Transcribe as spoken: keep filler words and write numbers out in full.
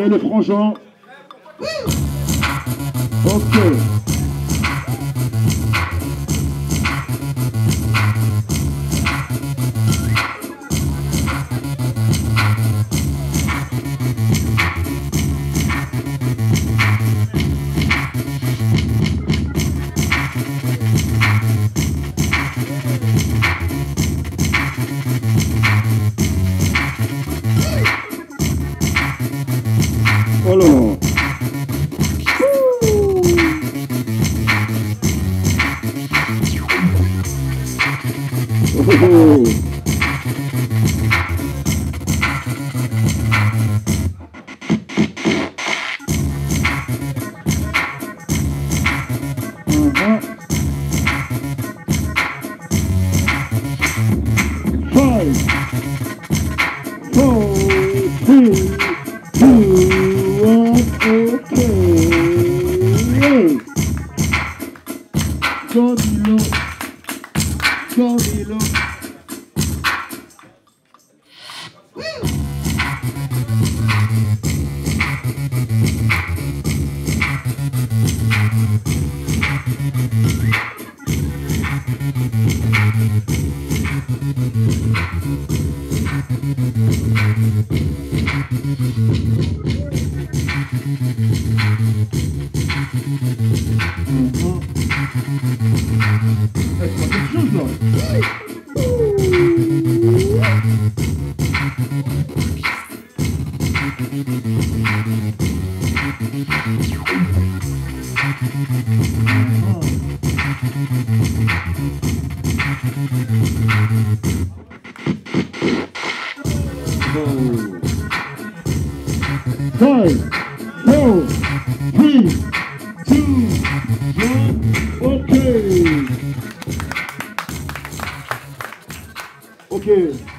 Allez les frangins. Ok. Oh là là. Oh, oh. Uh-huh. Five, four, three, two, one, okay. Go below, go below. Five, four, three, two, one, okay. Okay.